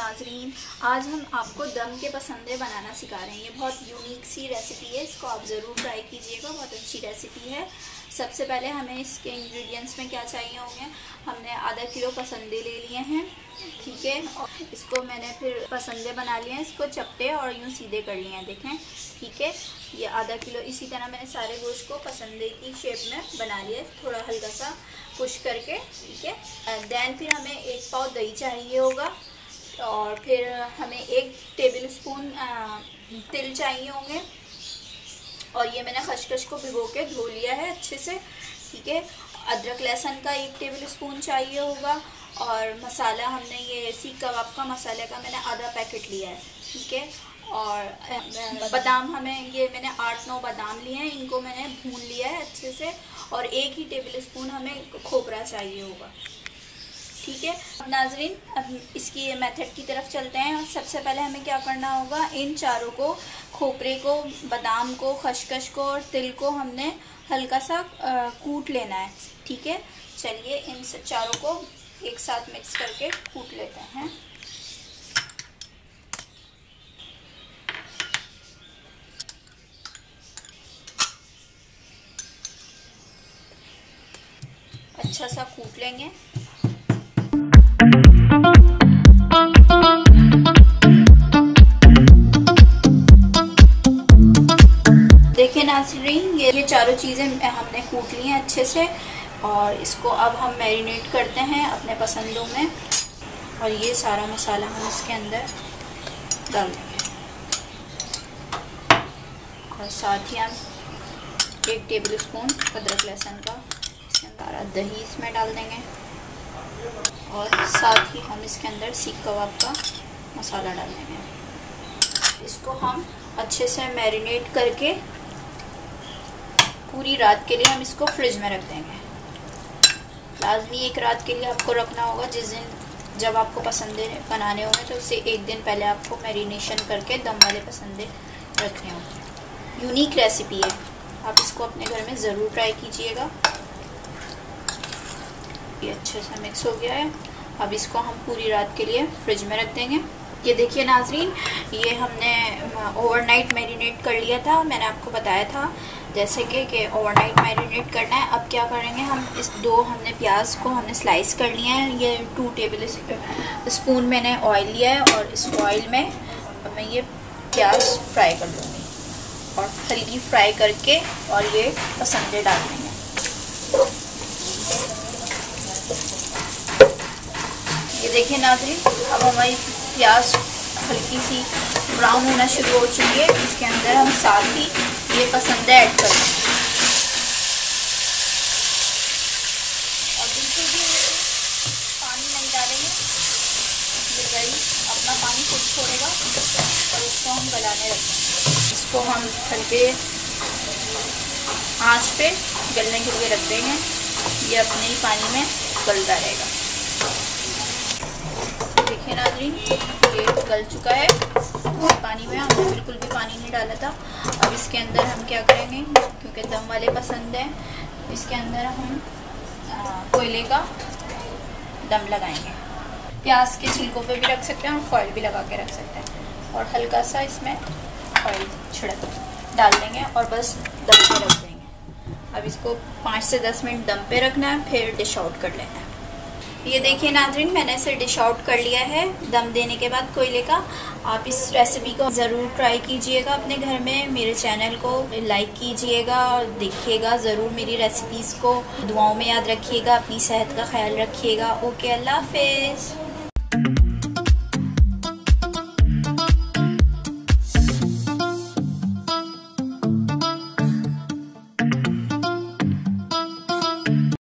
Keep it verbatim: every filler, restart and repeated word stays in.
नाजरीन, आज हम आपको दम के पसंदे बनाना सिखा रहे हैं। ये बहुत यूनिक सी रेसिपी है, इसको आप ज़रूर ट्राई कीजिएगा। बहुत अच्छी रेसिपी है। सबसे पहले हमें इसके इंग्रेडिएंट्स में क्या चाहिए होंगे। हमने आधा किलो पसंदे ले लिए हैं, ठीक है। और इसको मैंने फिर पसंदे बना लिए हैं, इसको चपटे और यूँ सीधे कर लिए हैं, देखें, ठीक है। ये आधा किलो, इसी तरह मैंने सारे गोश्त को पसंदे की शेप में बना लिया, थोड़ा हल्का सा पुश करके, ठीक है। दैन फिर हमें एक पाव दही चाहिए होगा, और फिर हमें एक टेबल स्पून तिल चाहिए होंगे, और ये मैंने खसखस को भिगो के धो लिया है अच्छे से, ठीक है। अदरक लहसुन का एक टेबल स्पून चाहिए होगा, और मसाला हमने ये सीख कबाब का मसाले का मैंने आधा पैकेट लिया है, ठीक है। और बादाम हमें ये मैंने आठ नौ बादाम लिए हैं, इनको मैंने भून लिया है अच्छे से, और एक ही टेबल स्पून हमें खोपरा चाहिए होगा, ठीक है। अब नाजरीन, अब इसकी मेथड की तरफ चलते हैं। सबसे पहले हमें क्या करना होगा, इन चारों को, खोपरे को, बादाम को, खसखस को और तिल को हमने हल्का सा कूट लेना है, ठीक है। चलिए इन चारों को एक साथ मिक्स करके कूट लेते हैं। अच्छा सा कूट लेंगे। देखिए नाज़रीन, ये ये चारों चीज़ें हमने कूट ली हैं अच्छे से, और इसको अब हम मैरिनेट करते हैं अपने पसंदों में। और ये सारा मसाला हम इसके अंदर डाल देंगे, और साथ ही हम एक टेबल स्पून अदरक लहसुन का इसके अंदर दही इसमें डाल देंगे, और साथ ही हम इसके अंदर सीख कबाब का मसाला डाल देंगे। इसको हम अच्छे से मैरिनेट करके पूरी रात के लिए हम इसको फ्रिज में रख देंगे। लाजमी एक रात के लिए आपको रखना होगा। जिस दिन जब आपको पसंदे बनाने होंगे तो उससे एक दिन पहले आपको मैरिनेशन करके दम वाले पसंदे रखने होंगे। यूनिक रेसिपी है, आप इसको अपने घर में ज़रूर ट्राई कीजिएगा। ये अच्छे से मिक्स हो गया है। अब इसको हम पूरी रात के लिए फ्रिज में रख देंगे। ये देखिए नाजरीन, ये हमने ओवरनाइट मैरिनेट कर लिया था, मैंने आपको बताया था जैसे कि कि ओवरनाइट मैरिनेट करना है। अब क्या करेंगे, हम इस दो हमने प्याज को हमने स्लाइस कर लिया है। ये टू टेबल स्पून मैंने ऑयल लिया है, और इस ऑयल में मैं ये प्याज फ्राई कर लूँगी, और हल्की फ्राई करके और ये पसंदे डाल देंगे। ये देखिए नाज़रीन, अब हमारी प्याज हल्की सी ब्राउन होना शुरू हो चुकी है। इसके अंदर हम साथ ही ये पसंदे ऐड कर देंगे, और बिल्कुल भी पानी नहीं डालेंगे। ये दही अपना पानी खुद छोड़ेगा, और इसको हम गलाने रखेंगे। इसको हम हल्के आंच पे गलने के लिए रख देंगे। ये अपने ही पानी में गलता रहेगा। देखिए नाज़रीन, ये गल चुका है पानी में, हमने बिल्कुल भी पानी नहीं डाला था। अब इसके अंदर हम क्या करेंगे, क्योंकि दम वाले पसंद है, इसके अंदर हम कोयले का दम लगाएंगे। प्याज के छिलकों पे भी रख सकते हैं, और फॉइल भी लगा के रख सकते हैं, और हल्का सा इसमें ऑयल छिड़क डाल देंगे, और बस दम पे रख देंगे। अब इसको पाँच से दस मिनट दम पे रखना है, फिर डिश आउट कर लेना है। ये देखिए नाज़रीन, मैंने इसे डिश आउट कर लिया है दम देने के बाद कोयले का। आप इस रेसिपी को ज़रूर ट्राई कीजिएगा अपने घर में। मेरे चैनल को लाइक कीजिएगा और देखिएगा ज़रूर मेरी रेसिपीज़ को। दुआओं में याद रखिएगा, अपनी सेहत का ख्याल रखिएगा। ओके, अल्लाह हाफिज़।